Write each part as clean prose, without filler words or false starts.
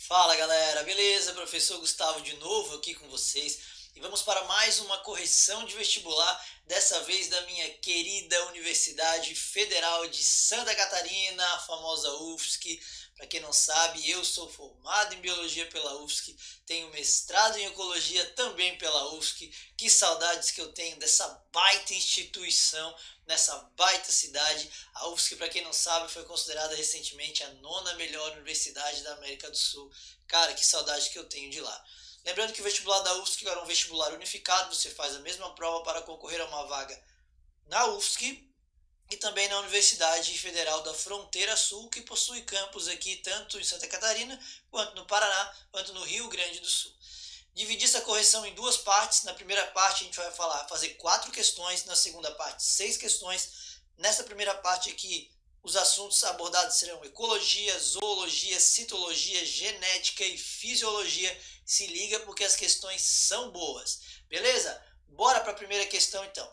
Fala galera, beleza? Professor Gustavo de novo aqui com vocês e vamos para mais uma correção de vestibular, dessa vez da minha querida Universidade Federal de Santa Catarina, a famosa UFSC. Para quem não sabe, eu sou formado em Biologia pela UFSC, tenho mestrado em Ecologia também pela UFSC. Que saudades que eu tenho dessa baita instituição, nessa baita cidade. A UFSC, para quem não sabe, foi considerada recentemente a nona melhor universidade da América do Sul. Cara, que saudade que eu tenho de lá. Lembrando que o vestibular da UFSC era um vestibular unificado, você faz a mesma prova para concorrer a uma vaga na UFSC e também na Universidade Federal da Fronteira Sul, que possui campus aqui tanto em Santa Catarina, quanto no Paraná, quanto no Rio Grande do Sul. Dividi essa correção em duas partes. Na primeira parte a gente vai fazer 4 questões, na segunda parte 6 questões. Nessa primeira parte aqui, os assuntos abordados serão ecologia, zoologia, citologia, genética e fisiologia. Se liga porque as questões são boas, beleza? Bora para a primeira questão então.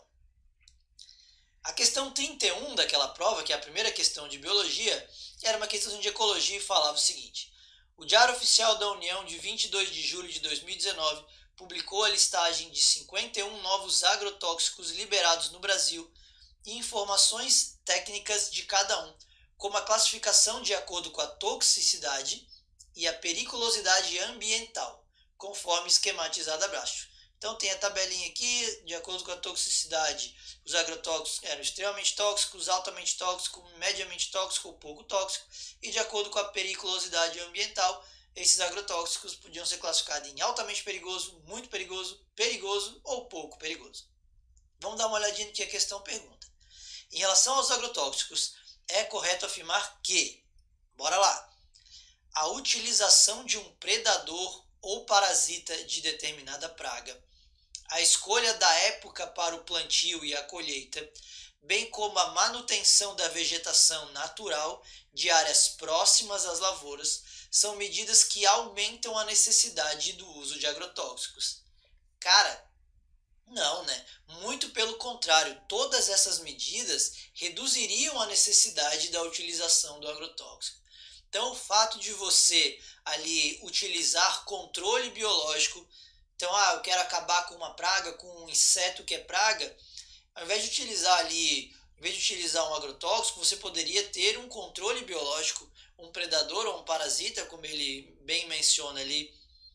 A questão 31 daquela prova, que é a primeira questão de biologia, era uma questão de ecologia e falava o seguinte: o Diário Oficial da União, de 22 de julho de 2019, publicou a listagem de 51 novos agrotóxicos liberados no Brasil e informações técnicas de cada um, como a classificação de acordo com a toxicidade e a periculosidade ambiental, conforme esquematizado abaixo. Então tem a tabelinha aqui, de acordo com a toxicidade, os agrotóxicos eram extremamente tóxicos, altamente tóxicos, mediamente tóxicos ou pouco tóxicos, e de acordo com a periculosidade ambiental, esses agrotóxicos podiam ser classificados em altamente perigoso, muito perigoso, perigoso ou pouco perigoso. Vamos dar uma olhadinha no que a questão pergunta. Em relação aos agrotóxicos, é correto afirmar que, bora lá, a utilização de um predador ou parasita de determinada praga, a escolha da época para o plantio e a colheita, bem como a manutenção da vegetação natural de áreas próximas às lavouras, são medidas que aumentam a necessidade do uso de agrotóxicos. Cara, não, né? Muito pelo contrário, todas essas medidas reduziriam a necessidade da utilização do agrotóxico. Então, o fato de você ali utilizar controle biológico, então, eu quero acabar com uma praga, com um inseto que é praga, ao invés de utilizar ali, em vez de utilizar um agrotóxico, você poderia ter um controle biológico, um predador ou um parasita, como ele bem menciona ali.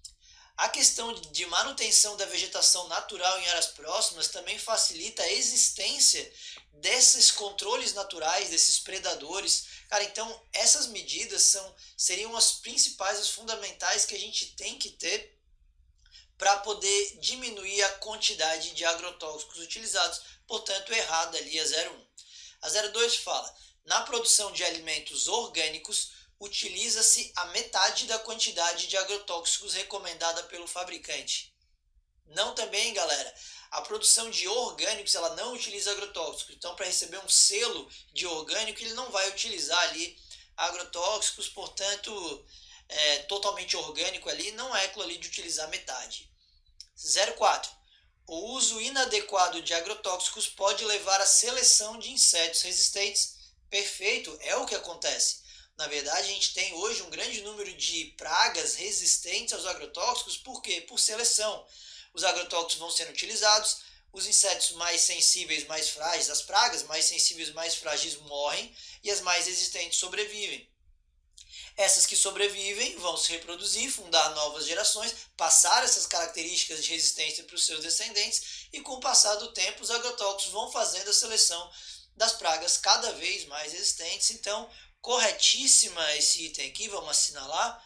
A questão de manutenção da vegetação natural em áreas próximas também facilita a existência desses controles naturais, desses predadores. Cara, então essas medidas seriam as principais, as fundamentais que a gente tem que ter para poder diminuir a quantidade de agrotóxicos utilizados, portanto, errada ali a 01. A 02 fala: na produção de alimentos orgânicos, utiliza-se a metade da quantidade de agrotóxicos recomendada pelo fabricante. Não também, galera. A produção de orgânicos, ela não utiliza agrotóxicos. Então, para receber um selo de orgânico, ele não vai utilizar ali agrotóxicos, portanto, totalmente orgânico ali, não é aquilo ali de utilizar metade. 04. O uso inadequado de agrotóxicos pode levar à seleção de insetos resistentes. Perfeito, é o que acontece. Na verdade, a gente tem hoje um grande número de pragas resistentes aos agrotóxicos. Por quê? Por seleção. Os agrotóxicos vão sendo utilizados, os insetos mais sensíveis, mais frágeis, as pragas mais sensíveis, mais frágeis morrem e as mais resistentes sobrevivem. Essas que sobrevivem vão se reproduzir, fundar novas gerações, passar essas características de resistência para os seus descendentes e, com o passar do tempo, os agrotóxicos vão fazendo a seleção das pragas cada vez mais resistentes. Então, corretíssima esse item aqui, vamos assinalar.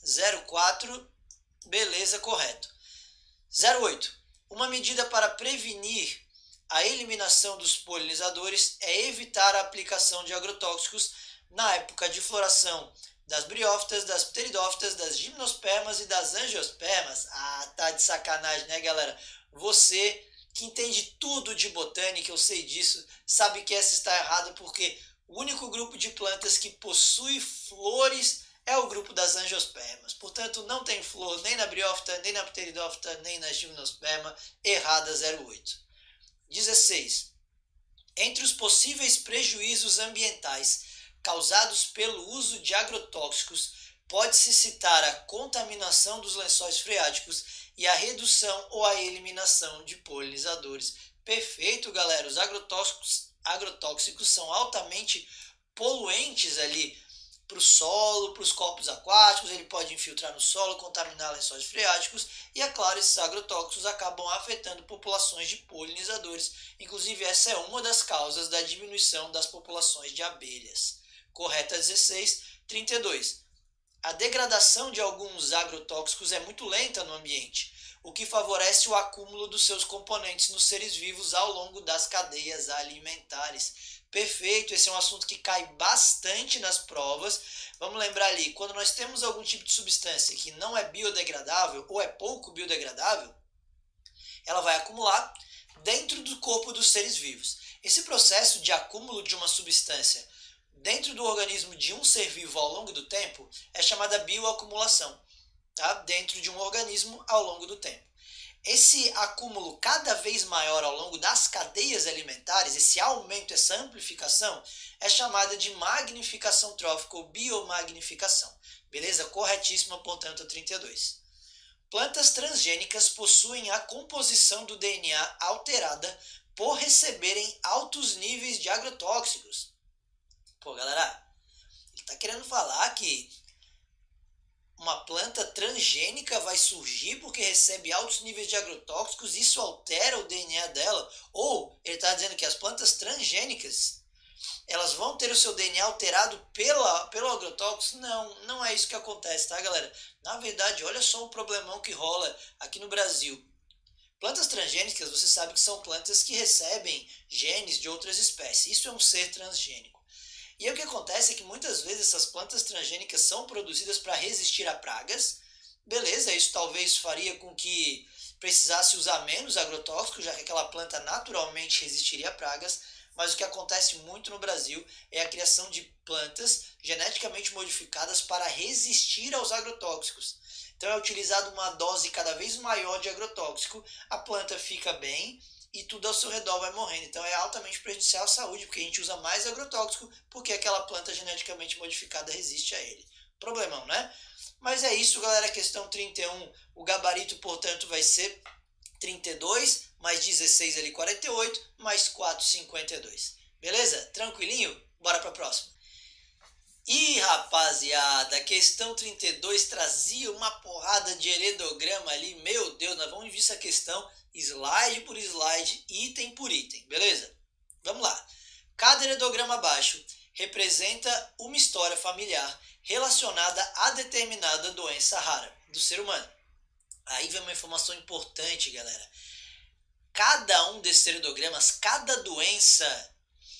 04, beleza, correto. 08. Uma medida para prevenir a eliminação dos polinizadores é evitar a aplicação de agrotóxicos na época de floração das briófitas, das pteridófitas, das gimnospermas e das angiospermas. Tá de sacanagem, né, galera? Você que entende tudo de botânica, eu sei disso, sabe que essa está errada porque o único grupo de plantas que possui flores é o grupo das angiospermas. Portanto, não tem flor nem na briófita, nem na pteridófita, nem na gimnosperma. Errada 08. 16. Entre os possíveis prejuízos ambientais causados pelo uso de agrotóxicos, pode-se citar a contaminação dos lençóis freáticos e a redução ou a eliminação de polinizadores. Perfeito, galera. Os agrotóxicos são altamente poluentes ali para o solo, para os corpos aquáticos, ele pode infiltrar no solo, contaminar lençóis freáticos e, é claro, esses agrotóxicos acabam afetando populações de polinizadores. Inclusive, essa é uma das causas da diminuição das populações de abelhas. Correta 1632. A degradação de alguns agrotóxicos é muito lenta no ambiente, o que favorece o acúmulo dos seus componentes nos seres vivos ao longo das cadeias alimentares. Perfeito, esse é um assunto que cai bastante nas provas. Vamos lembrar ali, quando nós temos algum tipo de substância que não é biodegradável ou é pouco biodegradável, ela vai acumular dentro do corpo dos seres vivos. Esse processo de acúmulo de uma substância dentro do organismo de um ser vivo ao longo do tempo é chamada bioacumulação, tá? Dentro de um organismo ao longo do tempo. Esse acúmulo cada vez maior ao longo das cadeias alimentares, esse aumento, essa amplificação, é chamada de magnificação trófica ou biomagnificação. Beleza? Corretíssima, portanto, a 32. Plantas transgênicas possuem a composição do DNA alterada por receberem altos níveis de agrotóxicos. Pô, galera, ele está querendo falar que uma planta transgênica vai surgir porque recebe altos níveis de agrotóxicos, isso altera o DNA dela? Ou ele está dizendo que as plantas transgênicas elas vão ter o seu DNA alterado pelo agrotóxico? Não, não é isso que acontece, tá, galera? Na verdade, olha só o problemão que rola aqui no Brasil. Plantas transgênicas, você sabe que são plantas que recebem genes de outras espécies. Isso é um ser transgênico. E aí o que acontece é que muitas vezes essas plantas transgênicas são produzidas para resistir a pragas. Beleza, isso talvez faria com que precisasse usar menos agrotóxicos, já que aquela planta naturalmente resistiria a pragas. Mas o que acontece muito no Brasil é a criação de plantas geneticamente modificadas para resistir aos agrotóxicos. Então é utilizada uma dose cada vez maior de agrotóxico, a planta fica bem e tudo ao seu redor vai morrendo. Então é altamente prejudicial à saúde, porque a gente usa mais agrotóxico, porque aquela planta geneticamente modificada resiste a ele. Problemão, né? Mas é isso, galera. Questão 31, o gabarito, portanto, vai ser 32, mais 16 ali, 48, mais 4, 52. Beleza? Tranquilinho? Bora para a próxima. E rapaziada, questão 32 trazia uma porrada de heredograma ali. Meu Deus, nós vamos ver essa questão slide por slide, item por item, beleza? Vamos lá. Cada heredograma abaixo representa uma história familiar relacionada a determinada doença rara do ser humano. Aí vem uma informação importante, galera. Cada um desses heredogramas, cada doença,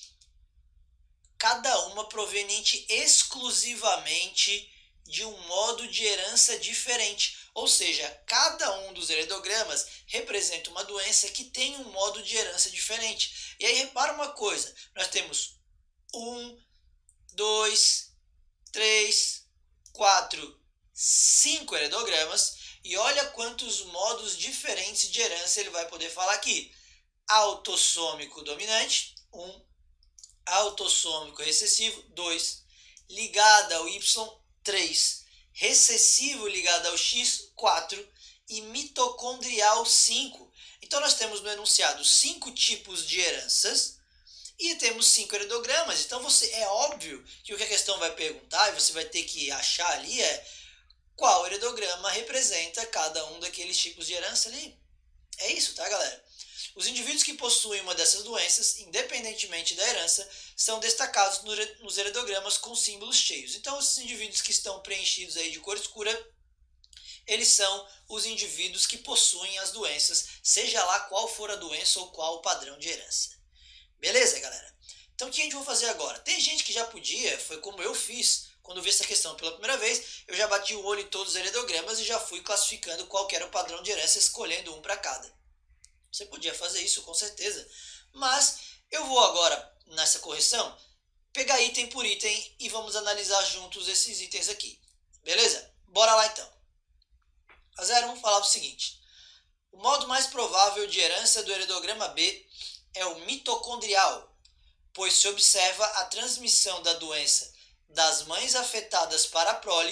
cada uma proveniente exclusivamente de um modo de herança diferente. Ou seja, cada um dos heredogramas representa uma doença que tem um modo de herança diferente. E aí repara uma coisa, nós temos 1, 2, 3, 4, 5 heredogramas e olha quantos modos diferentes de herança ele vai poder falar aqui. Autossômico dominante, 1. Autossômico recessivo, 2. Ligado ao Y, 3. Recessivo ligado ao X, 4. E mitocondrial, 5. Então nós temos no enunciado 5 tipos de heranças e temos 5 heredogramas. Então é óbvio que o que a questão vai perguntar e você vai ter que achar ali é qual heredograma representa cada um daqueles tipos de herança ali. É isso, tá, galera? Os indivíduos que possuem uma dessas doenças, independentemente da herança, são destacados nos heredogramas com símbolos cheios. Então, esses indivíduos que estão preenchidos aí de cor escura, eles são os indivíduos que possuem as doenças, seja lá qual for a doença ou qual o padrão de herança. Beleza, galera? Então, o que a gente vai fazer agora? Tem gente que já podia, foi como eu fiz, quando vi essa questão pela primeira vez, eu já bati o olho em todos os heredogramas e já fui classificando qual era o padrão de herança, escolhendo um para cada. Você podia fazer isso, com certeza. Mas eu vou agora, nessa correção, pegar item por item e vamos analisar juntos esses itens aqui. Beleza? Bora lá então. A 01 falava o seguinte. O modo mais provável de herança do heredograma B é o mitocondrial, pois se observa a transmissão da doença das mães afetadas para a prole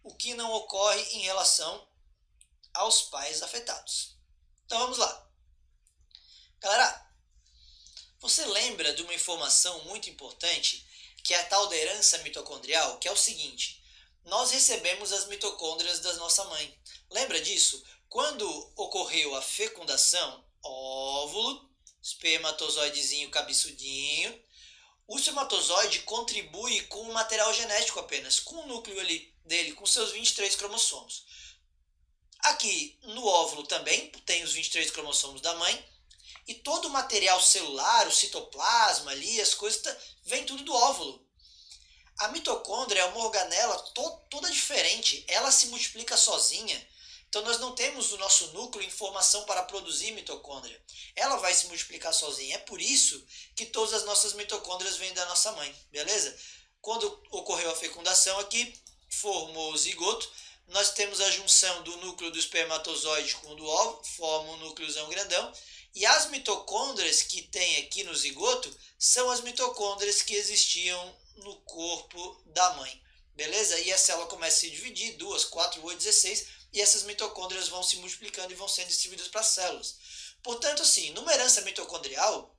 o que não ocorre em relação aos pais afetados. Então vamos lá. Galera, você lembra de uma informação muito importante, que é a tal da herança mitocondrial, que é o seguinte: nós recebemos as mitocôndrias da nossa mãe. Lembra disso? Quando ocorreu a fecundação, óvulo, espermatozoidezinho cabeçudinho, o espermatozoide contribui com o material genético apenas, com o núcleo ali dele, com seus 23 cromossomos. Aqui no óvulo também tem os 23 cromossomos da mãe, e todo o material celular, o citoplasma ali, as coisas, vem tudo do óvulo. A mitocôndria é uma organela toda diferente, ela se multiplica sozinha. Então nós não temos no nosso núcleo informação para produzir mitocôndria. Ela vai se multiplicar sozinha. É por isso que todas as nossas mitocôndrias vêm da nossa mãe, beleza? Quando ocorreu a fecundação aqui, formou o zigoto, nós temos a junção do núcleo do espermatozoide com o do óvulo, forma um núcleozão grandão. E as mitocôndrias que tem aqui no zigoto são as mitocôndrias que existiam no corpo da mãe, beleza? E a célula começa a se dividir, 2, 4, 8, 16, e essas mitocôndrias vão se multiplicando e vão sendo distribuídas para as células. Portanto, assim, numa herança mitocondrial,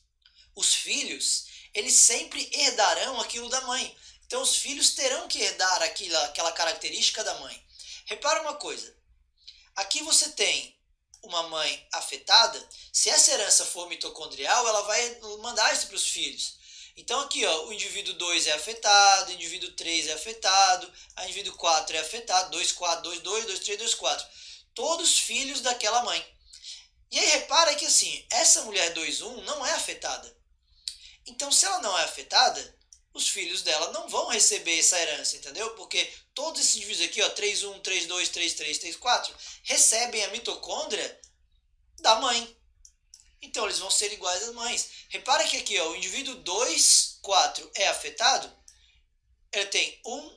os filhos, eles sempre herdarão aquilo da mãe. Então, os filhos terão que herdar aquela característica da mãe. Repara uma coisa, aqui você tem uma mãe afetada, se essa herança for mitocondrial, ela vai mandar isso para os filhos. Então aqui, ó, o indivíduo 2 é afetado, o indivíduo 3 é afetado, o indivíduo 4 é afetado, 2, 4, 2, 2, 2, 3, 2, 4. Todos filhos daquela mãe. E aí repara que assim, essa mulher 2, 1 não é afetada. Então se ela não é afetada, os filhos dela não vão receber essa herança, entendeu? Porque todos esses indivíduos aqui, ó, 3, 1, 3, 2, 3, 3, 3, 4, recebem a mitocôndria da mãe. Então eles vão ser iguais às mães. Repara que aqui, ó, o indivíduo 2, 4 é afetado. Ele tem 1,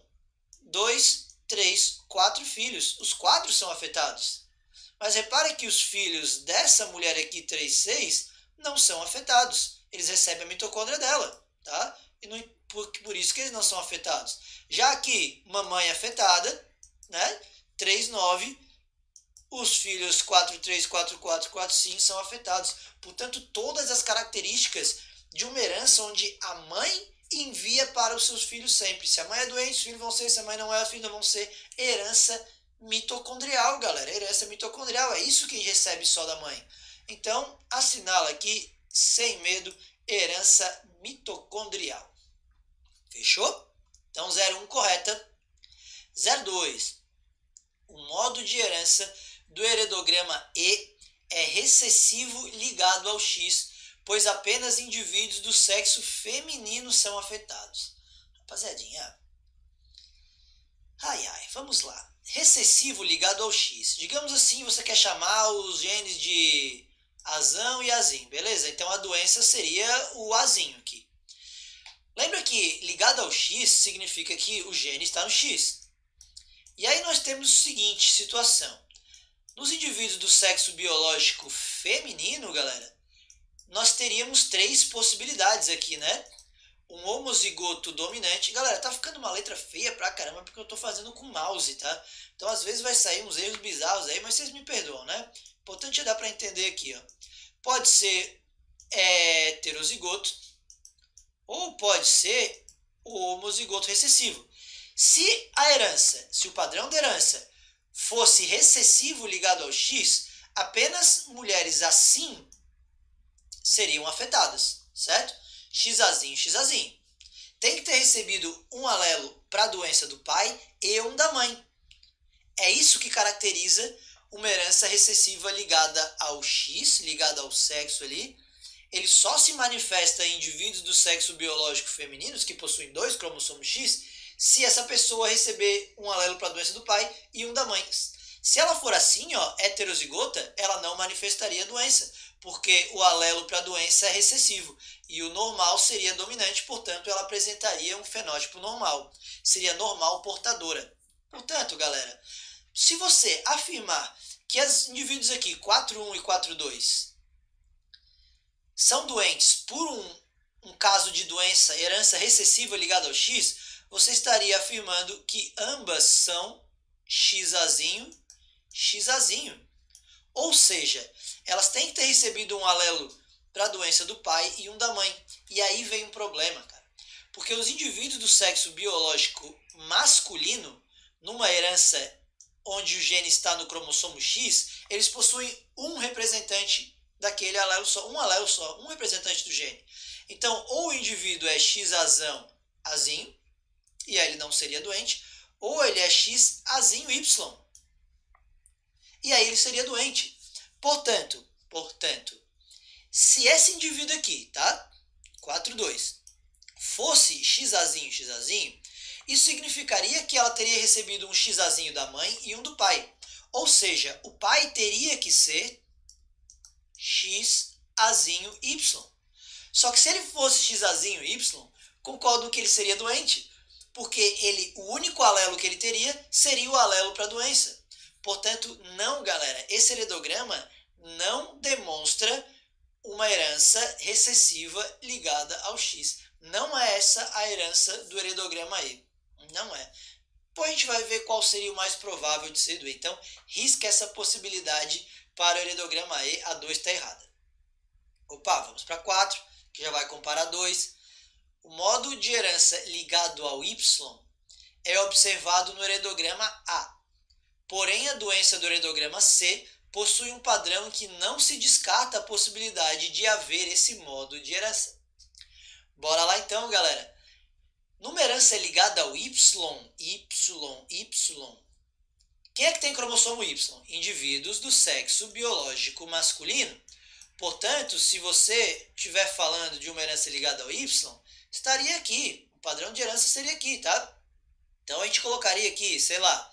2, 3, 4 filhos. Os 4 são afetados. Mas repara que os filhos dessa mulher aqui, 3, 6, não são afetados. Eles recebem a mitocôndria dela, tá? E não, por isso que eles não são afetados. Já aqui, mamãe afetada, né? 3, 9, os filhos 4, 3, 4, 4, 4, 5 são afetados. Portanto, todas as características de uma herança onde a mãe envia para os seus filhos sempre. Se a mãe é doente, os filhos vão ser. Se a mãe não é, os filhos não vão ser. Herança mitocondrial, galera. Herança mitocondrial. É isso que recebe só da mãe. Então, assinala aqui, sem medo, herança mitocondrial. Fechou? Então, 01 correta. 02. O modo de herança do heredograma E é recessivo ligado ao X, pois apenas indivíduos do sexo feminino são afetados. Rapaziadinha, vamos lá. Recessivo ligado ao X. Digamos assim, você quer chamar os genes de azão e azim, beleza? Então a doença seria o azinho aqui. Lembra que ligado ao X significa que o gene está no X. E aí nós temos a seguinte situação. Nos indivíduos do sexo biológico feminino, galera, nós teríamos 3 possibilidades aqui, né? Um homozigoto dominante. Galera, tá ficando uma letra feia pra caramba porque eu tô fazendo com mouse, tá? Então às vezes vai sair uns erros bizarros aí, mas vocês me perdoam, né? Importante é dar pra entender aqui, ó. Pode ser heterozigoto ou pode ser homozigoto recessivo. Se o padrão de herança fosse recessivo ligado ao X, apenas mulheres assim seriam afetadas, certo? Xazinho, Xazinho. Tem que ter recebido um alelo para a doença do pai e um da mãe. É isso que caracteriza uma herança recessiva ligada ao X, ligada ao sexo ali. Ele só se manifesta em indivíduos do sexo biológico femininos que possuem 2 cromossomos X, se essa pessoa receber um alelo para a doença do pai e um da mãe. Se ela for assim, ó, heterozigota, ela não manifestaria a doença, porque o alelo para a doença é recessivo e o normal seria dominante, portanto, ela apresentaria um fenótipo normal. Seria normal portadora. Portanto, galera, se você afirmar que os indivíduos aqui, 4.1 e 4.2, são doentes por um caso de doença, herança recessiva ligada ao X, você estaria afirmando que ambas são XAzinho, XAzinho. Ou seja, elas têm que ter recebido um alelo para a doença do pai e um da mãe. E aí vem um problema, cara. Porque os indivíduos do sexo biológico masculino, numa herança onde o gene está no cromossomo X, eles possuem um representante daquele alelo só, um representante do gene. Então, ou o indivíduo é XAzão, azinho, e aí ele não seria doente, ou ele é XAzinho Y, e aí ele seria doente. Portanto, se esse indivíduo aqui, tá? 4,2, fosse XAzinho, XAzinho, isso significaria que ela teria recebido um XAzinho da mãe e um do pai. Ou seja, o pai teria que ser XAzinho Y. Só que se ele fosse XAzinho Y, concordo que ele seria doente, porque o único alelo que ele teria seria o alelo para a doença. Portanto, não, galera, esse heredograma não demonstra uma herança recessiva ligada ao X. Não é essa a herança do heredograma E. Não é. Depois a gente vai ver qual seria o mais provável de ser do E. Então, risca essa possibilidade para o heredograma E. A 2 está errada. Opa, vamos para 4, que já vai comparar 2. O modo de herança ligado ao Y é observado no heredograma A. Porém, a doença do heredograma C possui um padrão que não se descarta a possibilidade de haver esse modo de herança. Bora lá então, galera. Numa herança ligada ao Y, quem é que tem cromossomo Y? Indivíduos do sexo biológico masculino. Portanto, se você estiver falando de uma herança ligada ao Y, estaria aqui. O padrão de herança seria aqui, tá? Então a gente colocaria aqui, sei lá,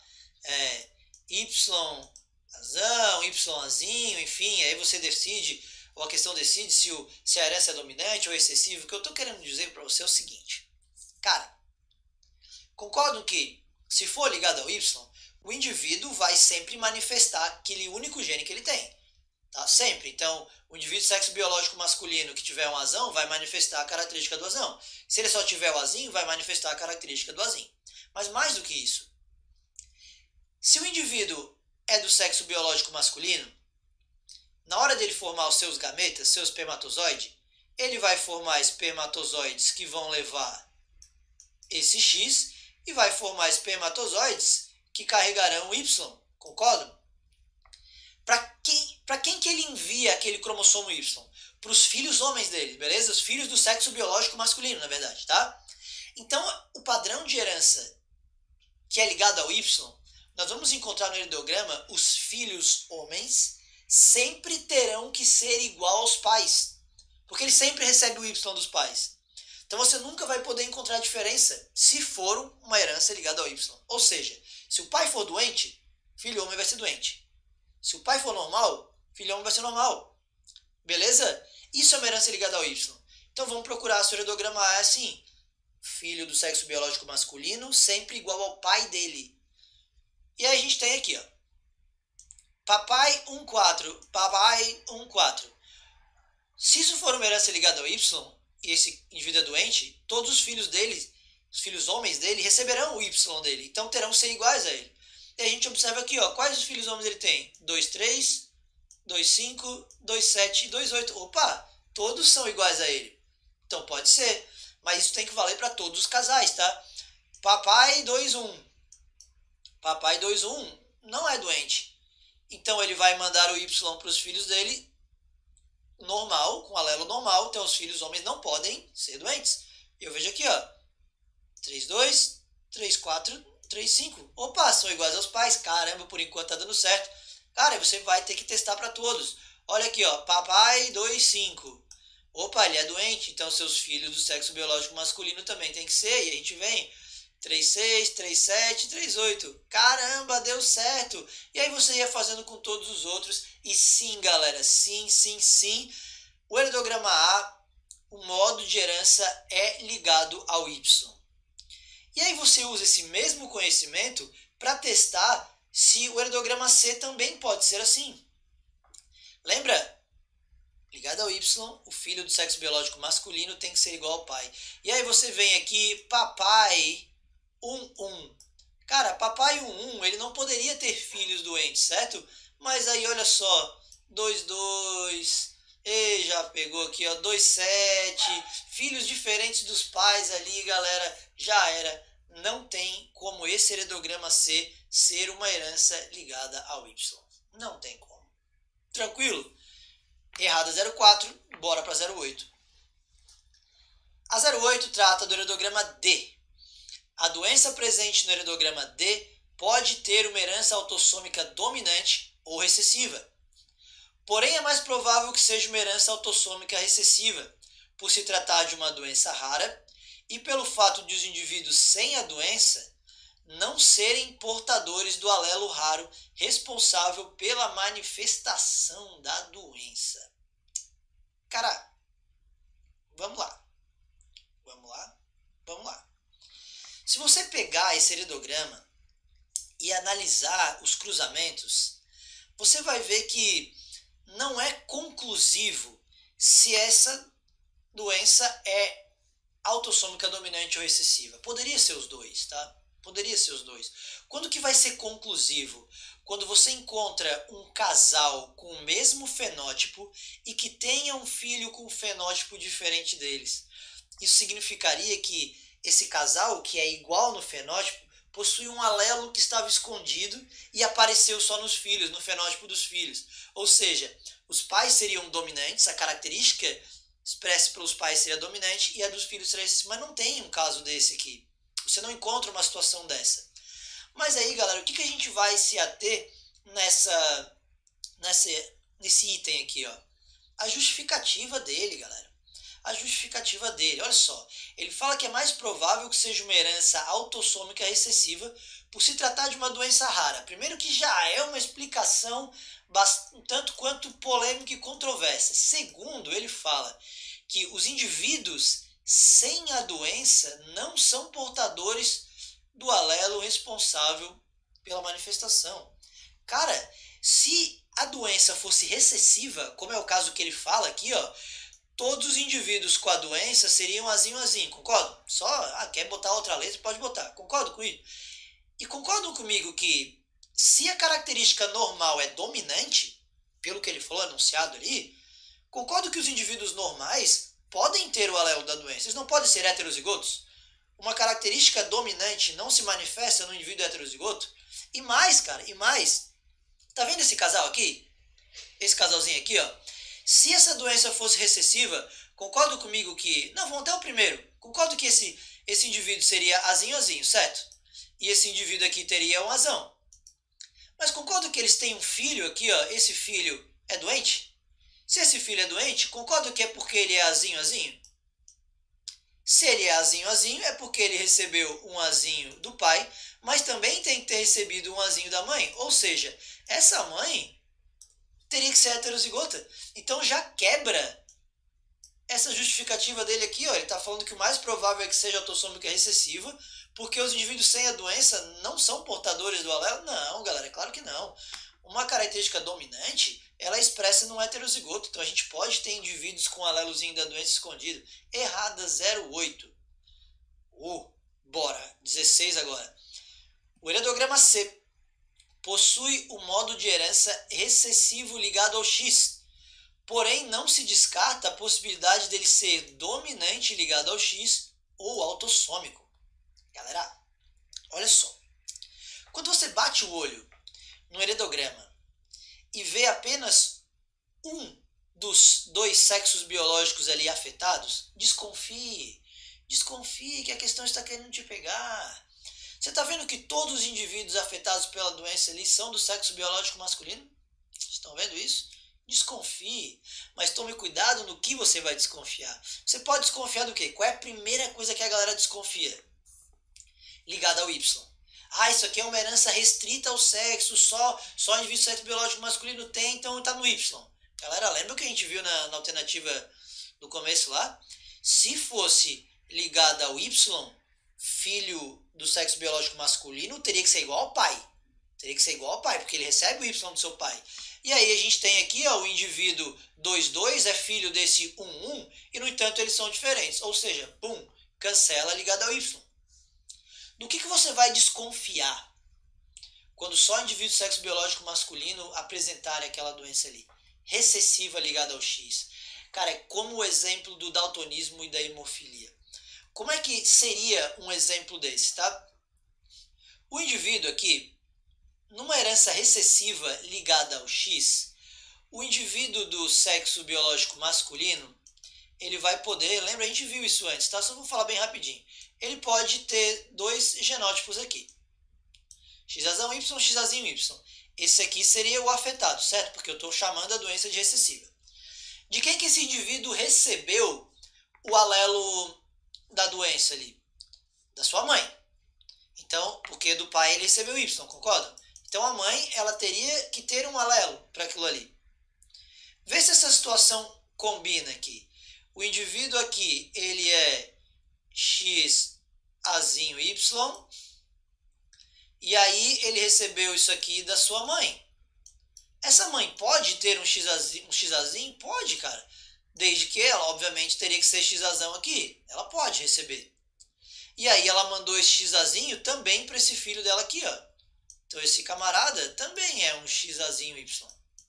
YAzão, YAzinho, enfim, aí você decide, ou a questão decide se a herança é dominante ou excessiva. O que eu estou querendo dizer para você é o seguinte, cara, concordo que se for ligado ao Y, o indivíduo vai sempre manifestar aquele único gene que ele tem, tá? Sempre. Então, o indivíduo de sexo biológico masculino que tiver um azão vai manifestar a característica do azão. Se ele só tiver o azinho, vai manifestar a característica do azinho. Mas mais do que isso, se o indivíduo é do sexo biológico masculino, na hora dele formar os seus gametas, seu espermatozoide, ele vai formar espermatozoides que vão levar esse X e vai formar espermatozoides que carregarão o Y, concordam? Para quem que ele envia aquele cromossomo Y? Para os filhos homens dele, beleza? Os filhos do sexo biológico masculino, na verdade, tá? Então, o padrão de herança que é ligado ao Y, nós vamos encontrar no heredograma os filhos homens sempre terão que ser igual aos pais, porque ele sempre recebe o Y dos pais. Então você nunca vai poder encontrar diferença se for uma herança ligada ao Y. Ou seja, se o pai for doente, filho homem vai ser doente. Se o pai for normal, filho homem vai ser normal. Beleza? Isso é uma herança ligada ao Y. Então vamos procurar se o heredograma A é assim. Filho do sexo biológico masculino sempre igual ao pai dele. E aí a gente tem aqui, ó. Papai 1,4, papai 1,4. Se isso for uma herança ligada ao Y, e esse indivíduo é doente, todos os filhos dele, os filhos homens dele, receberão o Y dele. Então terão que ser iguais a ele. E a gente observa aqui, ó, quais os filhos homens ele tem? 2,3, 2,5, 2,7 e 2,8. Opa, todos são iguais a ele. Então pode ser. Mas isso tem que valer para todos os casais, tá? Papai 2,1. Papai 2,1 não é doente. Então ele vai mandar o Y para os filhos dele normal, com alelo normal. Então os filhos homens não podem ser doentes. Eu vejo aqui, ó. 3,2, 3,4, 3,5. Opa, são iguais aos pais. Caramba, por enquanto tá dando certo. Cara, você vai ter que testar para todos. Olha aqui, ó. Papai 2,5. Opa, ele é doente, então seus filhos do sexo biológico masculino também tem que ser. E a gente vem 3,6, 3,7, 3,8. Caramba, deu certo. E aí você ia fazendo com todos os outros. E sim, galera, sim. O heredograma A, o modo de herança é ligado ao Y. E aí você usa esse mesmo conhecimento para testar se o heredograma C também pode ser assim. Lembra? Ligado ao Y, o filho do sexo biológico masculino tem que ser igual ao pai. E aí você vem aqui, papai 1. Cara, papai 1, ele não poderia ter filhos doentes, certo? Mas aí olha só, 2. E já pegou aqui, ó, 2, 7. Filhos diferentes dos pais ali, galera, já era. Não tem como esse heredograma C ser uma herança ligada ao Y. Não tem como. Tranquilo? Errada 04, bora para 08. A 08 trata do heredograma D. A doença presente no heredograma D pode ter uma herança autossômica dominante ou recessiva. Porém, é mais provável que seja uma herança autossômica recessiva, por se tratar de uma doença rara e pelo fato de os indivíduos sem a doença não serem portadores do alelo raro responsável pela manifestação da doença. Cara, vamos lá. Se você pegar esse heredograma e analisar os cruzamentos, você vai ver que não é conclusivo se essa doença é autossômica dominante ou recessiva. Poderia ser os dois, tá? Poderia ser os dois. Quando que vai ser conclusivo? Quando você encontra um casal com o mesmo fenótipo e que tenha um filho com um fenótipo diferente deles. Isso significaria que esse casal, que é igual no fenótipo, possui um alelo que estava escondido e apareceu só nos filhos, no fenótipo dos filhos. Ou seja, os pais seriam dominantes, a característica expressa pelos pais seria dominante e a dos filhos seria recessiva. Mas não tem um caso desse aqui. Você não encontra uma situação dessa. Mas aí, galera, o que a gente vai se ater nesse item aqui, ó? A justificativa dele, galera. A justificativa dele, olha só, ele fala que é mais provável que seja uma herança autossômica recessiva por se tratar de uma doença rara. Primeiro que já é uma explicação tanto quanto polêmica e controversa. Segundo, ele fala que os indivíduos sem a doença não são portadores do alelo responsável pela manifestação. Cara, se a doença fosse recessiva, como é o caso que ele fala aqui, ó, todos os indivíduos com a doença seriam azinho, concordo? Só, quer botar outra letra, pode botar. Concordo com isso? E concordam comigo que se a característica normal é dominante, pelo que ele falou, anunciado ali, concordo que os indivíduos normais podem ter o alelo da doença. Eles não podem ser heterozigotos. Uma característica dominante não se manifesta no indivíduo heterozigoto. E mais, cara, tá vendo esse casal aqui? Esse casalzinho aqui, ó. Se essa doença fosse recessiva, concordo comigo que... Não, vamos até o primeiro. Concordo que esse indivíduo seria azinho, certo? E esse indivíduo aqui teria um azão. Mas concordo que eles têm um filho aqui, ó. Esse filho é doente? Se esse filho é doente, concordo que é porque ele é azinho. Se ele é azinho, é porque ele recebeu um azinho do pai, mas também tem que ter recebido um azinho da mãe. Ou seja, essa mãe teria que ser heterozigota. Então já quebra essa justificativa dele aqui, ó. Ele está falando que o mais provável é que seja autossômica recessiva, porque os indivíduos sem a doença não são portadores do alelo? Não, galera, é claro que não. Uma característica dominante, ela é expressa num heterozigoto. Então a gente pode ter indivíduos com alelozinho da doença escondido. Errada 08. Bora. 16 agora. O heredograma C possui o modo de herança recessivo ligado ao X. Porém, não se descarta a possibilidade dele ser dominante ligado ao X ou autossômico. Galera, olha só. Quando você bate o olho no heredograma e vê apenas um dos dois sexos biológicos ali afetados, desconfie. Desconfie que a questão está querendo te pegar. Você está vendo que todos os indivíduos afetados pela doença ali são do sexo biológico masculino? Estão vendo isso? Desconfie, mas tome cuidado no que você vai desconfiar. Você pode desconfiar do quê? Qual é a primeira coisa que a galera desconfia? Ligada ao Y. Isso aqui é uma herança restrita ao sexo, só indivíduo do sexo biológico masculino tem, então está no Y. Galera, lembra o que a gente viu na alternativa no começo lá? Se fosse ligada ao Y, filho do sexo biológico masculino teria que ser igual ao pai. Teria que ser igual ao pai, porque ele recebe o Y do seu pai. E aí a gente tem aqui, ó, o indivíduo 22 é filho desse 11, e no entanto eles são diferentes. Ou seja, cancela ligado ao Y. Do que você vai desconfiar quando só indivíduos do sexo biológico masculino apresentarem aquela doença ali, recessiva ligada ao X? Cara, é como o exemplo do daltonismo e da hemofilia. Como é que seria um exemplo desse, tá? O indivíduo aqui, numa herança recessiva ligada ao X, o indivíduo do sexo biológico masculino, ele vai poder, lembra, a gente viu isso antes, tá? Só vou falar bem rapidinho. Ele pode ter dois genótipos aqui. XAzinho Y, XAzinho Y. Esse aqui seria o afetado, certo? Porque eu estou chamando a doença de recessiva. De quem que esse indivíduo recebeu o alelo da doença ali? Da sua mãe. Então, porque do pai ele recebeu Y, concorda? Então a mãe, ela teria que ter um alelo para aquilo ali. Vê se essa situação combina aqui. O indivíduo aqui, ele é XAzinho Y. E aí ele recebeu isso aqui da sua mãe. Essa mãe pode ter um XAzinho? Pode, cara. Desde que ela, obviamente, teria que ser XAzão aqui. Ela pode receber. E aí ela mandou esse XAzinho também para esse filho dela aqui, ó. Então esse camarada também é um XAzinho Y.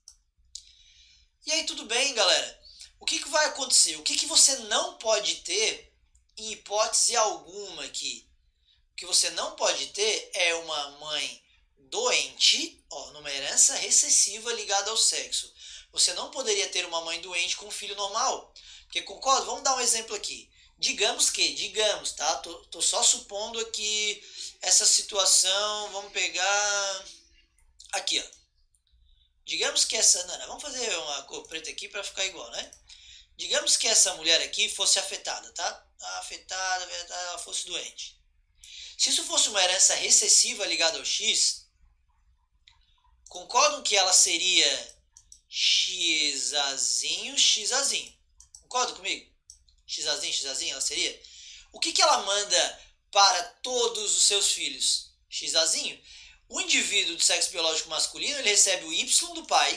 E aí tudo bem, galera. O que vai acontecer? O que você não pode ter em hipótese alguma aqui? O que você não pode ter é uma mãe doente, ó, numa herança recessiva ligada ao sexo. Você não poderia ter uma mãe doente com um filho normal. Porque, concordo? Vamos dar um exemplo aqui. Digamos, tá? Tô só supondo aqui essa situação. Vamos pegar aqui, ó. Digamos que essa... Não, vamos fazer uma cor preta aqui para ficar igual, né? Digamos que essa mulher aqui fosse afetada, tá? Afetada, ela fosse doente. Se isso fosse uma herança recessiva ligada ao X, concordam que ela seria XAzinho, XAzinho? Concordam comigo? XAzinho, ela seria? O que ela manda para todos os seus filhos? XAzinho. O indivíduo do sexo biológico masculino, ele recebe o Y do pai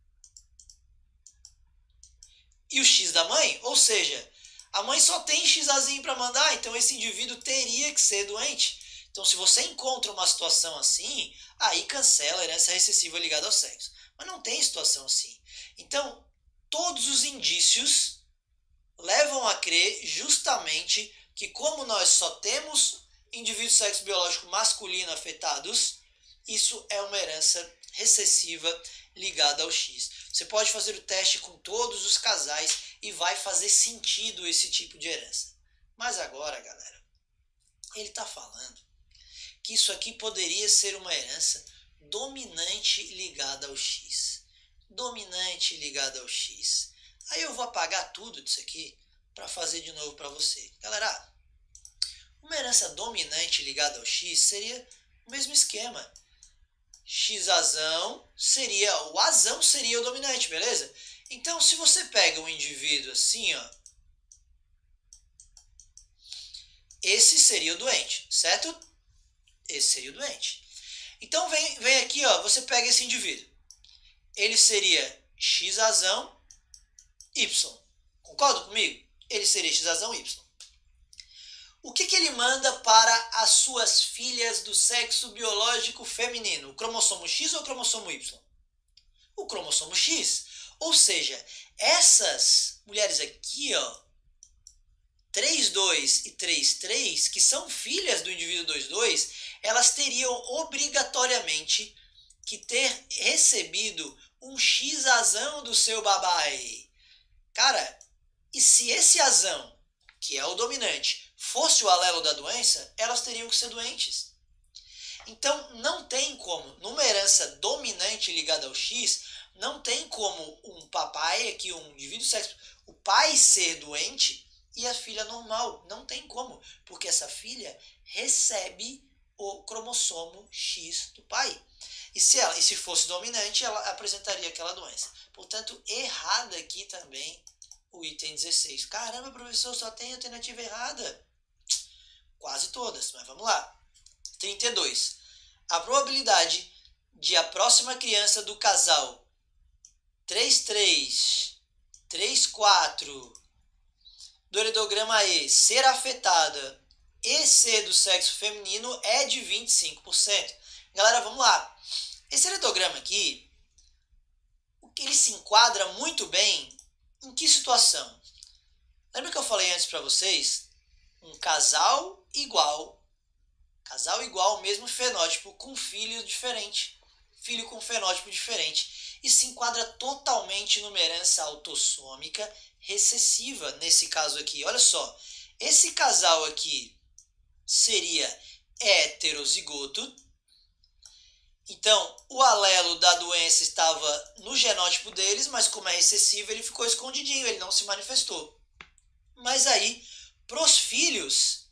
e o X da mãe, ou seja, a mãe só tem XAzinho para mandar, então esse indivíduo teria que ser doente. Então, se você encontra uma situação assim, aí cancela a herança recessiva ligada ao sexo. Mas não tem situação assim. Então, todos os indícios levam a crer justamente que como nós só temos indivíduos do sexo biológico masculino afetados, isso é uma herança recessiva ligada ao X. Você pode fazer o teste com todos os casais e vai fazer sentido esse tipo de herança. Mas agora, galera, ele está falando que isso aqui poderia ser uma herança dominante ligada ao X. Dominante ligada ao X. Aí eu vou apagar tudo disso aqui para fazer de novo para você. Galera, uma herança dominante ligada ao X seria o mesmo esquema. Xazão seria, o Azão seria o dominante, beleza? Então, se você pega um indivíduo assim, ó, esse seria o doente, certo? Esse seria o doente. Então, vem aqui, ó, você pega esse indivíduo. Ele seria Xazão Y. Concorda comigo? Ele seria Xazão Y. O que ele manda para as suas filhas do sexo biológico feminino? O cromossomo X ou o cromossomo Y? O cromossomo X. Ou seja, essas mulheres aqui, ó, 3,2 e 3,3, que são filhas do indivíduo 2,2, elas teriam obrigatoriamente que ter recebido um Xazão do seu babai. Cara, e se esse azão, que é o dominante, fosse o alelo da doença, elas teriam que ser doentes. Então, não tem como, numa herança dominante ligada ao X, não tem como um papai, aqui um indivíduo sexo, o pai ser doente e a filha normal. Não tem como, porque essa filha recebe o cromossomo X do pai. E se fosse dominante, ela apresentaria aquela doença. Portanto, errada aqui também o item 16. Caramba, professor, só tem alternativa errada. Quase todas, mas vamos lá. 32. A probabilidade de a próxima criança do casal 3,3, 3,4 do heredograma E ser afetada e ser do sexo feminino é de 25%. Galera, vamos lá. Esse heredograma aqui, ele se enquadra muito bem em que situação? Lembra que eu falei antes para vocês? Um casal igual, mesmo fenótipo, com filho diferente. Filho com fenótipo diferente. E se enquadra totalmente numa herança autossômica recessiva, nesse caso aqui. Olha só, esse casal aqui seria heterozigoto. Então, o alelo da doença estava no genótipo deles, mas como é recessivo, ele ficou escondidinho, ele não se manifestou. Mas aí, pros filhos,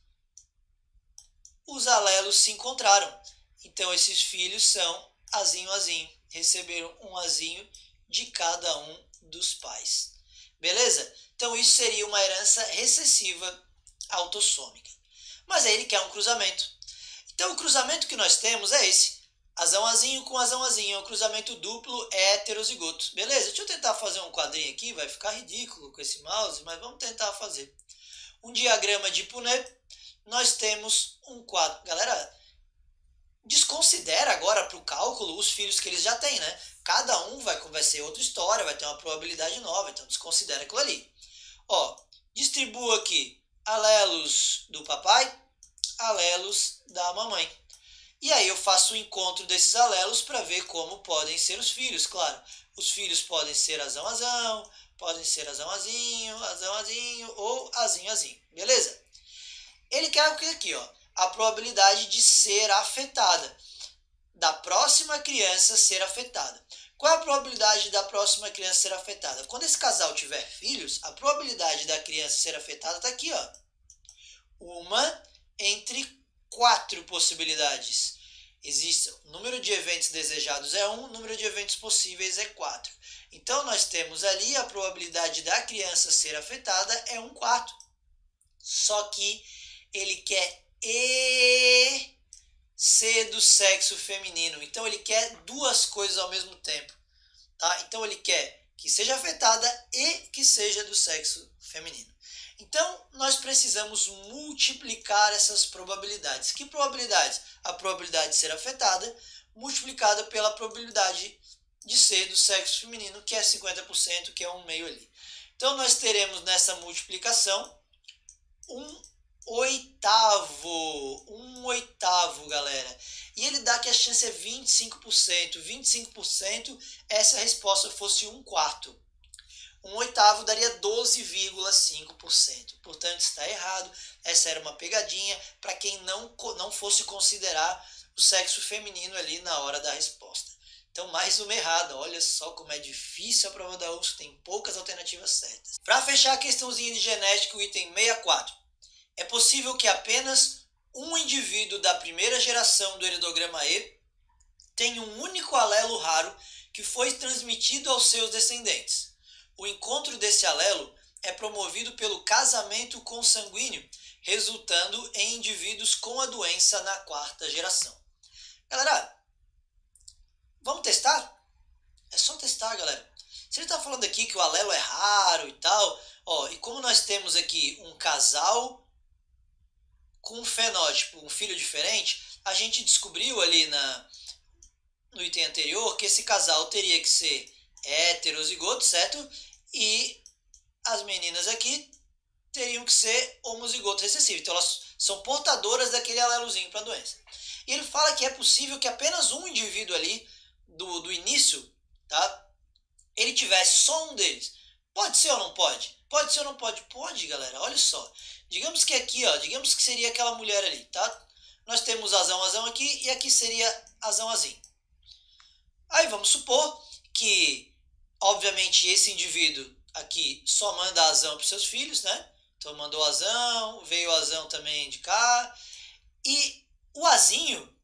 os alelos se encontraram. Então, esses filhos são azinho, azinho. Receberam um azinho de cada um dos pais. Beleza? Então, isso seria uma herança recessiva autossômica. Mas aí ele quer um cruzamento. Então, o cruzamento que nós temos é esse. Azão azinho com azão azinho, é um cruzamento duplo heterozigoto. Beleza? Deixa eu tentar fazer um quadrinho aqui, vai ficar ridículo com esse mouse, mas vamos tentar fazer. Um diagrama de Punnett, nós temos um quadro. Galera, desconsidera agora para o cálculo os filhos que eles já têm, né? Cada um vai ser outra história, vai ter uma probabilidade nova, então desconsidera aquilo ali. Ó, distribuo aqui alelos do papai, alelos da mamãe. E aí eu faço o encontro desses alelos para ver como podem ser os filhos, claro. Os filhos podem ser azão-azão, podem ser azão-azinho, azão-azinho ou azinho-azinho, beleza? Ele quer o que aqui, ó? A probabilidade de ser afetada, da próxima criança ser afetada. Qual é a probabilidade da próxima criança ser afetada? Quando esse casal tiver filhos, a probabilidade da criança ser afetada está aqui, ó. Uma entre 4 possibilidades. Existe o número de eventos desejados é 1, o número de eventos possíveis é 4. Então nós temos ali a probabilidade da criança ser afetada é 1/4. Só que ele quer ser do sexo feminino. Então ele quer duas coisas ao mesmo tempo. Tá? Então ele quer que seja afetada e que seja do sexo feminino. Então, nós precisamos multiplicar essas probabilidades. Que probabilidades? A probabilidade de ser afetada multiplicada pela probabilidade de ser do sexo feminino, que é 50%, que é 1/2 ali. Então, nós teremos nessa multiplicação 1/8, galera. E ele dá que a chance é 25%. 25% é se a resposta fosse 1/4. 1/8 daria 12,5%. Portanto, está errado. Essa era uma pegadinha para quem não fosse considerar o sexo feminino ali na hora da resposta. Então, mais uma errada. Olha só como é difícil a prova da USP, tem poucas alternativas certas. Para fechar a questãozinha de genética, o item 64. É possível que apenas um indivíduo da primeira geração do heredograma E tenha um único alelo raro que foi transmitido aos seus descendentes. O encontro desse alelo é promovido pelo casamento consanguíneo, resultando em indivíduos com a doença na quarta geração. Galera, vamos testar? É só testar, galera. Se ele está falando aqui que o alelo é raro e tal, ó, e como nós temos aqui um casal com um fenótipo, um filho diferente, a gente descobriu ali no item anterior que esse casal teria que ser heterozigoto, certo? E as meninas aqui teriam que ser homozigoto recessivo. Então elas são portadoras daquele alelozinho para a doença. E ele fala que é possível que apenas um indivíduo ali do início, tá? Ele tivesse só um deles. Pode ser ou não pode? Pode ser ou não pode? Pode, galera. Olha só. Digamos que aqui, ó, digamos que seria aquela mulher ali, tá? Nós temos azão, azão aqui e aqui seria azão, azinho. Aí vamos supor que, obviamente, esse indivíduo aqui só manda azão para os seus filhos, né? Então mandou azão, veio o azão também de cá. E o azinho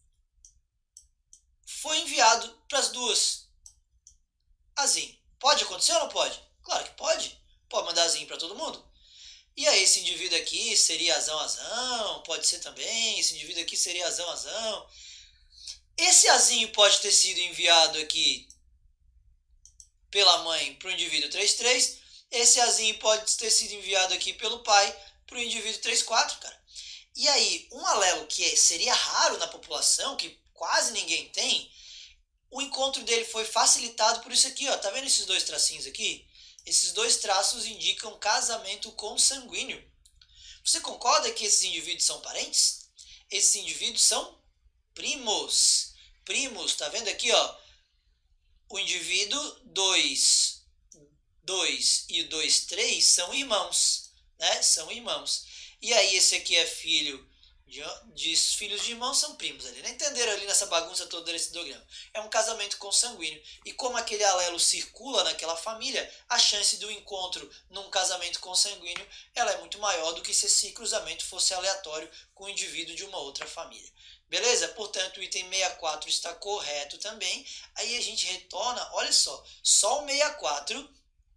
foi enviado para as duas. Azinho. Pode acontecer ou não pode? Claro que pode. Pode mandar azinho para todo mundo. E aí esse indivíduo aqui seria azão, azão. Pode ser também. Esse indivíduo aqui seria azão, azão. Esse azinho pode ter sido enviado aqui pela mãe para o indivíduo 33. Esse azinho pode ter sido enviado aqui pelo pai para o indivíduo 34, cara. E aí, um alelo que seria raro na população, que quase ninguém tem, o encontro dele foi facilitado por isso aqui, ó. Tá vendo esses dois tracinhos aqui? Esses dois traços indicam casamento consanguíneo. Você concorda que esses indivíduos são parentes? Esses indivíduos são primos. Primos, tá vendo aqui, ó? O indivíduo 2 e o 2, 3 são irmãos, né? São irmãos. E aí esse aqui é filho de filhos de irmãos, são primos ali, né? Entenderam ali nessa bagunça toda desse diagrama? É um casamento consanguíneo. E como aquele alelo circula naquela família, a chance do encontro num casamento consanguíneo, ela é muito maior do que se esse cruzamento fosse aleatório com um indivíduo de uma outra família. Beleza? Portanto, o item 64 está correto também. Aí a gente retorna, olha só o 64,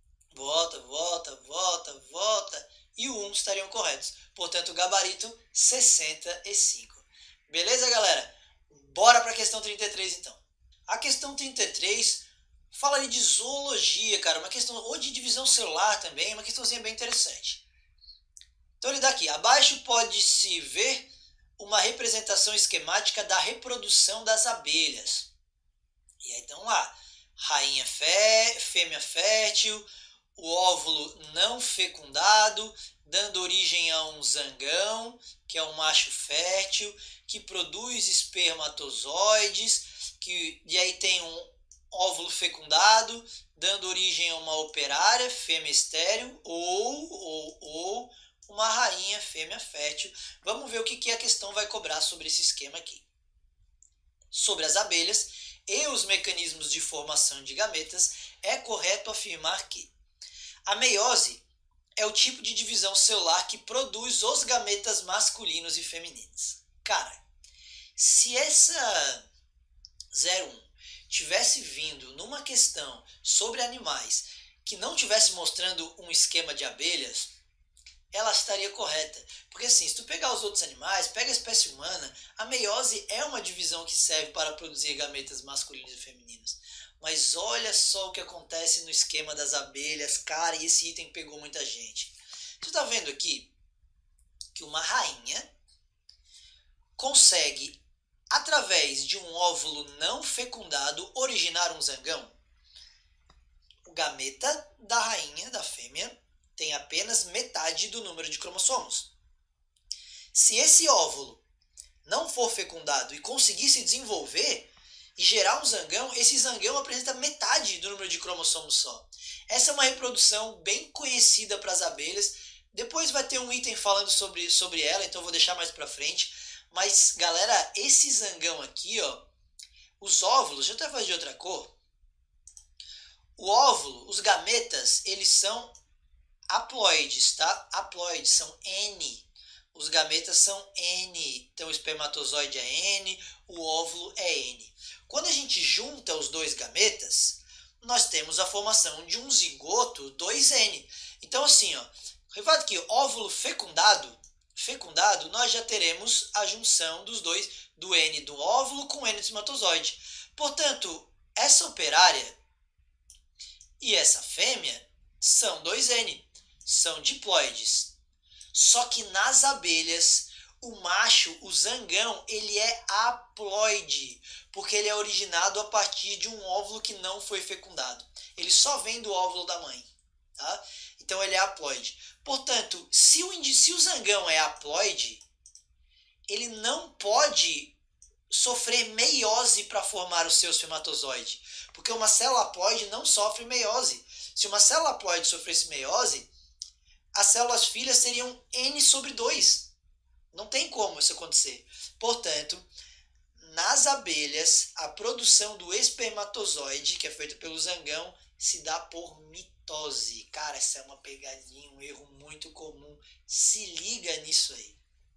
volta, e o 1 estariam corretos. Portanto, o gabarito 65. Beleza, galera? Bora para a questão 33, então. A questão 33 fala ali de zoologia, cara. Uma questão ou de divisão celular também, uma questãozinha bem interessante. Então ele dá aqui, abaixo pode-se ver uma representação esquemática da reprodução das abelhas. E aí então lá, rainha fêmea fértil, o óvulo não fecundado, dando origem a um zangão, que é um macho fértil, que produz espermatozoides, e aí tem um óvulo fecundado, dando origem a uma operária, fêmea estéril, ou uma rainha fêmea fértil. Vamos ver o que a questão vai cobrar sobre esse esquema aqui. Sobre as abelhas e os mecanismos de formação de gametas, é correto afirmar que a meiose é o tipo de divisão celular que produz os gametas masculinos e femininos. Cara, se essa 01 tivesse vindo numa questão sobre animais que não tivesse mostrando um esquema de abelhas, ela estaria correta. Porque assim, se tu pegar os outros animais, pega a espécie humana, a meiose é uma divisão que serve para produzir gametas masculinos e femininos. Mas olha só o que acontece no esquema das abelhas, cara, e esse item pegou muita gente. Tu tá vendo aqui que uma rainha consegue, através de um óvulo não fecundado, originar um zangão? O gameta da rainha, da fêmea, tem apenas metade do número de cromossomos. Se esse óvulo não for fecundado e conseguir se desenvolver e gerar um zangão, esse zangão apresenta metade do número de cromossomos só. Essa é uma reprodução bem conhecida para as abelhas. Depois vai ter um item falando sobre ela, então eu vou deixar mais para frente. Mas, galera, esse zangão aqui, ó, os óvulos, deixa eu até fazer de outra cor. O óvulo, os gametas, eles são haploides, tá? Haploides, são N. Os gametas são N. Então o espermatozoide é N, o óvulo é N. Quando a gente junta os dois gametas, nós temos a formação de um zigoto 2N. Então assim, ó, repare que óvulo fecundado, nós já teremos a junção dos dois, do N do óvulo com o N do espermatozoide. Portanto, essa operária e essa fêmea são 2N, são diploides. Só que nas abelhas, o macho, o zangão, ele é haploide, porque ele é originado a partir de um óvulo que não foi fecundado. Ele só vem do óvulo da mãe, tá? Então ele é haploide. Portanto, se o zangão é haploide, ele não pode sofrer meiose para formar o seu espermatozoide, porque uma célula haploide não sofre meiose. Se uma célula haploide sofresse meiose, as células filhas seriam N/2. Não tem como isso acontecer. Portanto, nas abelhas, a produção do espermatozoide, que é feita pelo zangão, se dá por mitose. Cara, essa é uma pegadinha, um erro muito comum. Se liga nisso aí.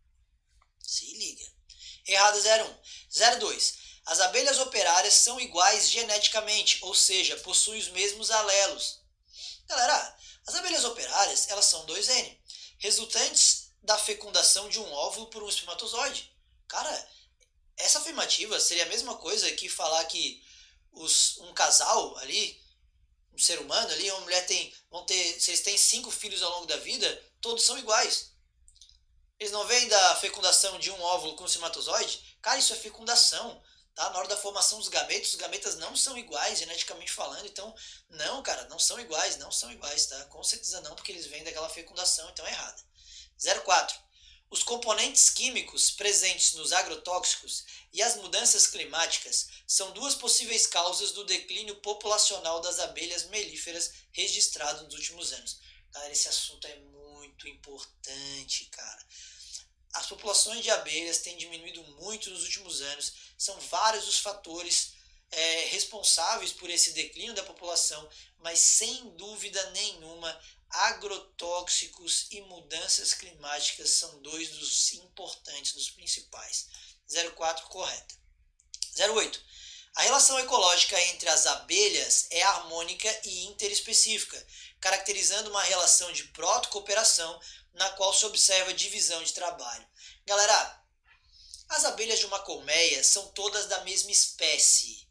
Se liga. Errado 01. 02. As abelhas operárias são iguais geneticamente, ou seja, possuem os mesmos alelos. Galera, as abelhas operárias, elas são 2N, resultantes da fecundação de um óvulo por um espermatozoide. Cara, essa afirmativa seria a mesma coisa que falar que um casal ali, um ser humano ali, uma mulher se eles têm 5 filhos ao longo da vida, todos são iguais. Eles não vêm da fecundação de um óvulo com espermatozoide? Cara, isso é fecundação, tá? Na hora da formação dos gametas não são iguais, geneticamente falando. Então, não, cara, não são iguais, tá? Com certeza não, porque eles vêm daquela fecundação, então é errada. 04. Os componentes químicos presentes nos agrotóxicos e as mudanças climáticas são duas possíveis causas do declínio populacional das abelhas melíferas registrado nos últimos anos. Galera, esse assunto é muito importante, cara. As populações de abelhas têm diminuído muito nos últimos anos. São vários os fatores responsáveis por esse declínio da população, mas sem dúvida nenhuma, agrotóxicos e mudanças climáticas são dois dos importantes, dos principais. 04, correta. 08. A relação ecológica entre as abelhas é harmônica e interespecífica, caracterizando uma relação de proto-cooperação na qual se observa divisão de trabalho. Galera, as abelhas de uma colmeia são todas da mesma espécie.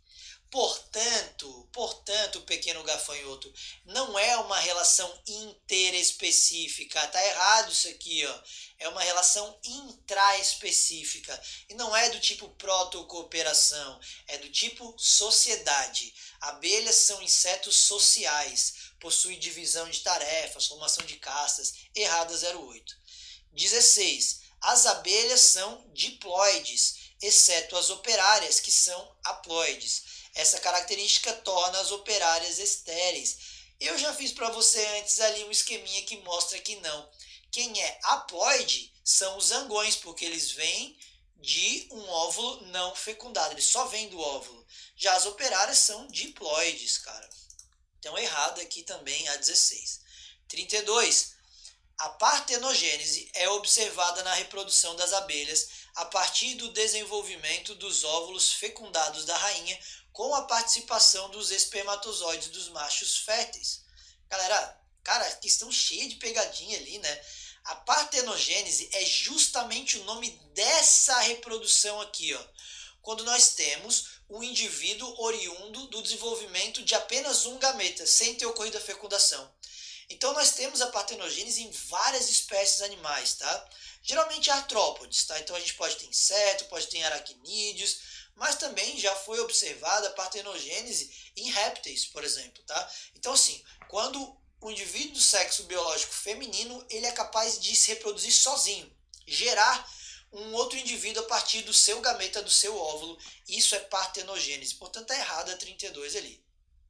Portanto, pequeno gafanhoto, não é uma relação interespecífica. Tá errado isso aqui, ó. É uma relação intraespecífica. E não é do tipo proto-cooperação, é do tipo sociedade. Abelhas são insetos sociais, possuem divisão de tarefas, formação de castas. Errada 08. 16. As abelhas são diploides, exceto as operárias, que são haploides. Essa característica torna as operárias estéreis. Eu já fiz para você antes ali um esqueminha que mostra que não. Quem é haploide são os zangões, porque eles vêm de um óvulo não fecundado. Eles só vêm do óvulo. Já as operárias são diploides, cara. Então, errado aqui também a 16. 32. A partenogênese é observada na reprodução das abelhas a partir do desenvolvimento dos óvulos fecundados da rainha com a participação dos espermatozoides dos machos férteis. Galera, cara, questão cheia de pegadinha ali, né? A partenogênese é justamente o nome dessa reprodução aqui, ó. Quando nós temos um indivíduo oriundo do desenvolvimento de apenas um gameta, sem ter ocorrido a fecundação. Então nós temos a partenogênese em várias espécies animais, tá? Geralmente artrópodes, tá? Então a gente pode ter inseto, pode ter aracnídeos, mas também já foi observada a partenogênese em répteis, por exemplo, tá? Então assim, quando o indivíduo do sexo biológico feminino, ele é capaz de se reproduzir sozinho, gerar um outro indivíduo a partir do seu gameta, do seu óvulo, isso é partenogênese. Portanto, é errado a 32 ali.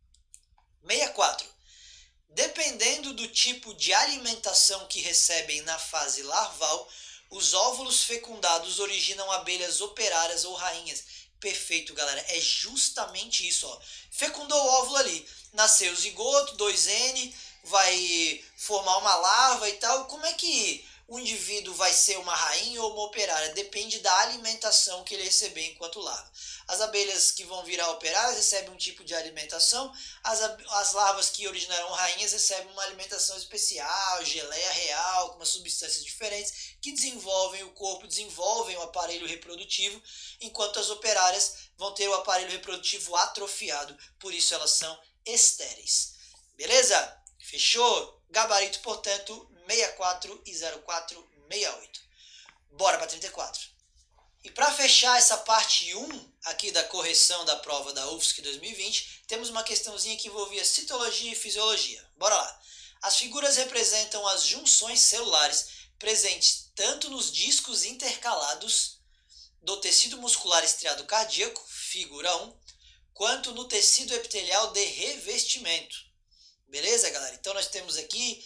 64. Dependendo do tipo de alimentação que recebem na fase larval, os óvulos fecundados originam abelhas operárias ou rainhas. Perfeito, galera. É justamente isso, ó. Fecundou o óvulo ali, nasceu o zigoto, 2N, vai formar uma larva e tal. Como é que o indivíduo vai ser uma rainha ou uma operária? Depende da alimentação que ele receber enquanto larva. As abelhas que vão virar operárias recebem um tipo de alimentação, as larvas que originarão rainhas recebem uma alimentação especial, geleia real, com umas substâncias diferentes, que desenvolvem o corpo, desenvolvem o aparelho reprodutivo, enquanto as operárias vão ter o aparelho reprodutivo atrofiado, por isso elas são estéreis. Beleza? Fechou? Gabarito, portanto, 64 e 04, 68. Bora para 34. E para fechar essa parte 1 aqui da correção da prova da UFSC 2020, temos uma questãozinha que envolvia citologia e fisiologia. Bora lá. As figuras representam as junções celulares presentes tanto nos discos intercalados do tecido muscular estriado cardíaco, figura 1, quanto no tecido epitelial de revestimento. Beleza, galera? Então nós temos aqui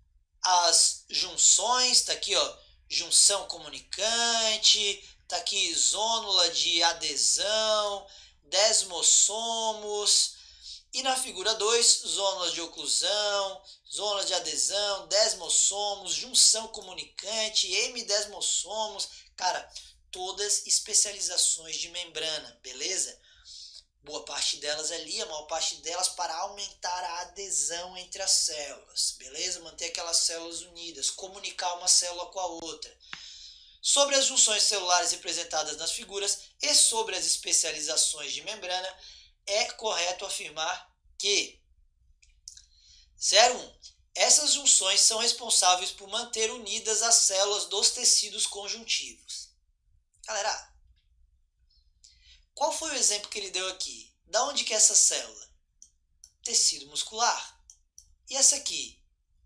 as junções, tá aqui, ó, junção comunicante, tá aqui zônula de adesão, desmossomos, e na figura 2, zônulas de oclusão, zônulas de adesão, desmossomos, junção comunicante, hemidesmossomos, cara, todas especializações de membrana, beleza? Boa parte delas ali, a maior parte delas para aumentar a adesão entre as células, beleza? Manter aquelas células unidas, comunicar uma célula com a outra. Sobre as junções celulares representadas nas figuras e sobre as especializações de membrana, é correto afirmar que 01. Essas junções são responsáveis por manter unidas as células dos tecidos conjuntivos. Galera, qual foi o exemplo que ele deu aqui? Da onde que é essa célula? Tecido muscular. E essa aqui?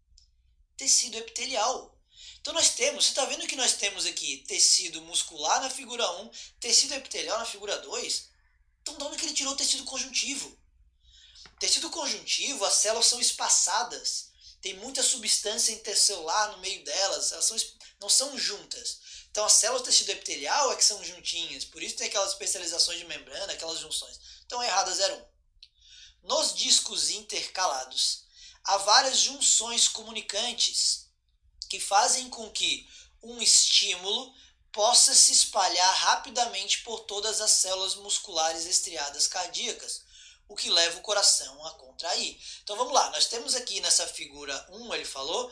Tecido epitelial. Então nós temos, você está vendo que nós temos aqui tecido muscular na figura 1, tecido epitelial na figura 2? Então de onde que ele tirou o tecido conjuntivo? Tecido conjuntivo, as células são espaçadas, tem muita substância intercelular no meio delas, elas não são juntas. Então as células do tecido epitelial é que são juntinhas, por isso tem aquelas especializações de membrana, aquelas junções. Então é errado 0,1. Nos discos intercalados, há várias junções comunicantes que fazem com que um estímulo possa se espalhar rapidamente por todas as células musculares estriadas cardíacas, o que leva o coração a contrair. Então vamos lá, nós temos aqui nessa figura 1, ele falou,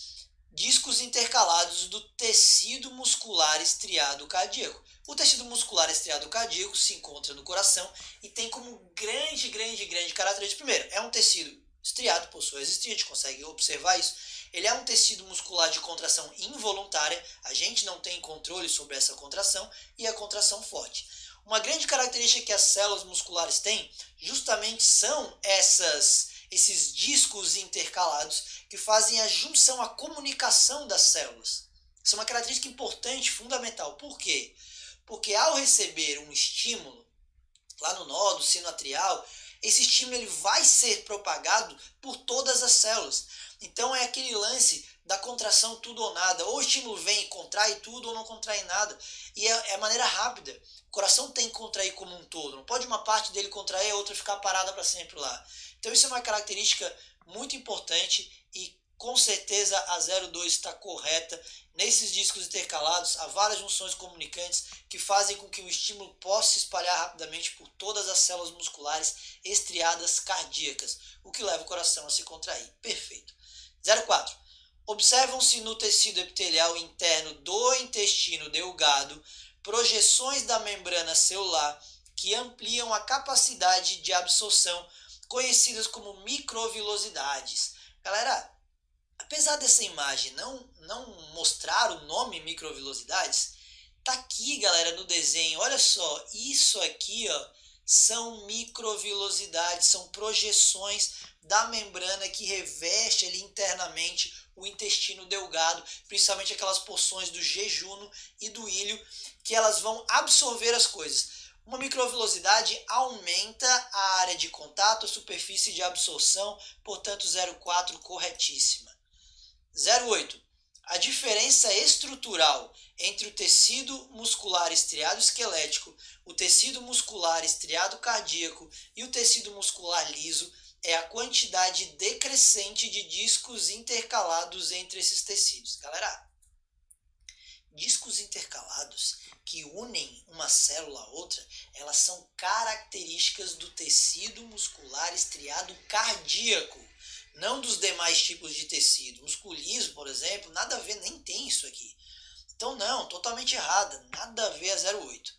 discos intercalados do tecido muscular estriado cardíaco. O tecido muscular estriado cardíaco se encontra no coração e tem como grande característica, primeiro, é um tecido estriado, possui as estrias, a gente consegue observar isso. Ele é um tecido muscular de contração involuntária, a gente não tem controle sobre essa contração e a contração forte. Uma grande característica que as células musculares têm justamente são esses discos intercalados que fazem a junção, a comunicação das células. Isso é uma característica importante, fundamental. Por quê? Porque ao receber um estímulo lá no nó do sino atrial, esse estímulo ele vai ser propagado por todas as células. Então é aquele lance da contração tudo ou nada. Ou o estímulo vem e contrai tudo ou não contrai nada. E é maneira rápida. O coração tem que contrair como um todo. Não pode uma parte dele contrair e a outra ficar parada para sempre lá. Então isso é uma característica muito importante e com certeza a 0,2 está correta. Nesses discos intercalados há várias junções comunicantes que fazem com que o estímulo possa se espalhar rapidamente por todas as células musculares estriadas cardíacas, o que leva o coração a se contrair. Perfeito. 0,4. Observam-se no tecido epitelial interno do intestino delgado projeções da membrana celular que ampliam a capacidade de absorção, conhecidas como microvilosidades. Galera, apesar dessa imagem não mostrar o nome microvilosidades, tá aqui, galera, no desenho. Olha só, isso aqui, ó, são microvilosidades, são projeções da membrana que reveste ali internamente o intestino delgado, principalmente aquelas porções do jejuno e do ilho, que elas vão absorver as coisas. Uma microvilosidade aumenta a área de contato, a superfície de absorção, portanto 0,4 corretíssima. 0,8. A diferença estrutural entre o tecido muscular estriado esquelético, o tecido muscular estriado cardíaco e o tecido muscular liso é a quantidade decrescente de discos intercalados entre esses tecidos. Galera, discos intercalados que unem uma célula a outra, elas são características do tecido muscular estriado cardíaco, não dos demais tipos de tecido. Musculismo, por exemplo, nada a ver, nem tem isso aqui. Então não, totalmente errada, nada a ver a 0,8.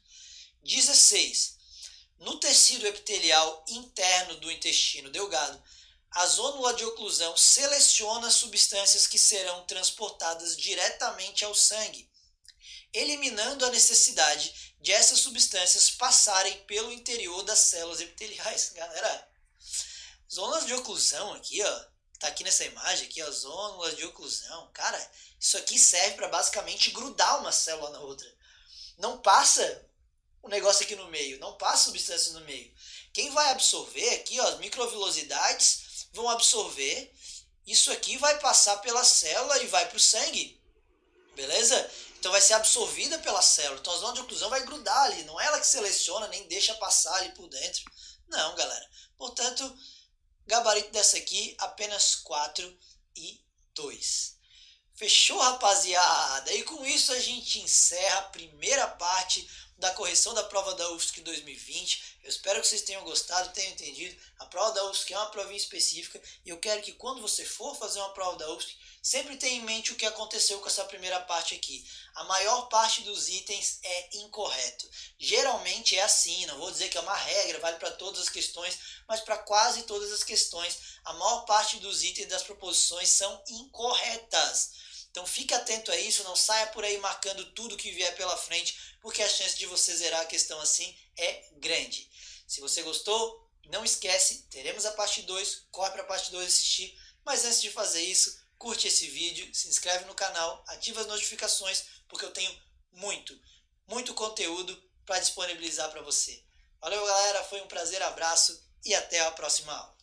16. No tecido epitelial interno do intestino delgado, a zônula de oclusão seleciona substâncias que serão transportadas diretamente ao sangue, eliminando a necessidade de essas substâncias passarem pelo interior das células epiteliais. Galera, zônulas de oclusão aqui, ó, tá aqui nessa imagem aqui, ó, zônulas de oclusão. Cara, isso aqui serve para basicamente grudar uma célula na outra. Não passa o negócio aqui no meio, não passa substâncias no meio. Quem vai absorver aqui, ó, as microvilosidades vão absorver, isso aqui vai passar pela célula e vai para o sangue, beleza? Então vai ser absorvida pela célula, então a zona de oclusão vai grudar ali, não é ela que seleciona, nem deixa passar ali por dentro, não, galera. Portanto, gabarito dessa aqui, apenas 4 e 2. Fechou, rapaziada? E com isso a gente encerra a primeira parte da correção da prova da UFSC 2020. Eu espero que vocês tenham gostado, tenham entendido. A prova da UFSC é uma provinha específica e eu quero que quando você for fazer uma prova da UFSC, sempre tenha em mente o que aconteceu com essa primeira parte aqui. A maior parte dos itens é incorreto. Geralmente é assim, não vou dizer que é uma regra, vale para todas as questões, mas para quase todas as questões, a maior parte dos itens das proposições são incorretas. Então fique atento a isso, não saia por aí marcando tudo que vier pela frente, porque a chance de você zerar a questão assim é grande. Se você gostou, não esquece, teremos a parte 2, corre para a parte 2 assistir, mas antes de fazer isso, curte esse vídeo, se inscreve no canal, ativa as notificações, porque eu tenho muito conteúdo para disponibilizar para você. Valeu galera, foi um prazer, abraço e até a próxima aula.